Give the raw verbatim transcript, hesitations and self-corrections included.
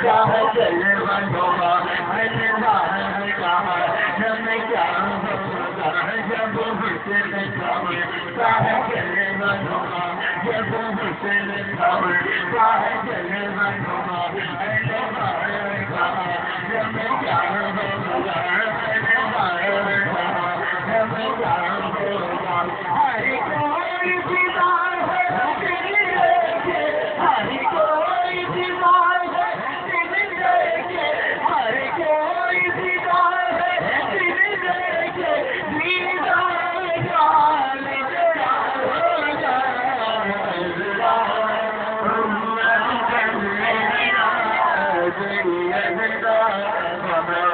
चाहे चले बनोगा हलवा कहा जब क्या होगा जब हुसैन खावे चाहे चले बनोगा जब हुसैन खावे चाहे चले बनोगा